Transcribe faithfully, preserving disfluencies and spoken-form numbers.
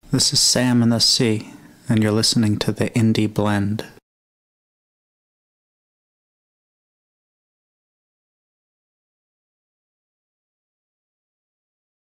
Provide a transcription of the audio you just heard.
This is Sam in the Sea, and you're listening to the Indie Blend.